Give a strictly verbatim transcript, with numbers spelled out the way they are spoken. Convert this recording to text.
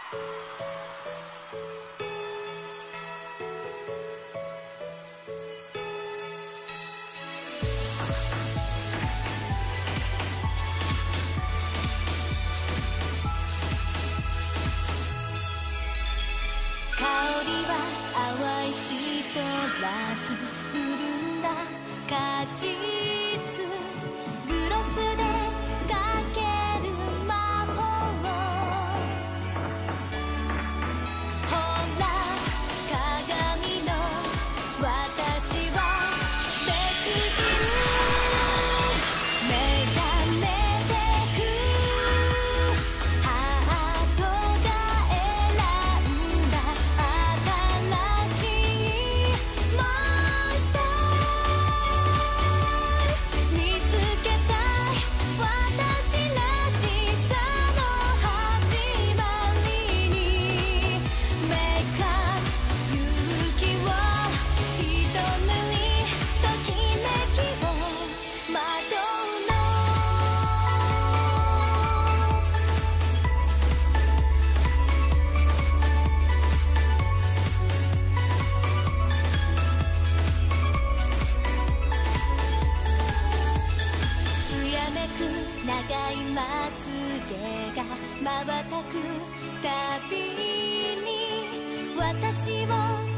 淡いシトラス潤んだ果実グロスでかける魔法ほら鏡の私は別人目覚めてくハートが選んだ新しいモンスター見つけたい私らしさの始まりにメイクアップ勇気を一塗りときめきをまとうの艶めく長いまつげが瞬くたびに私を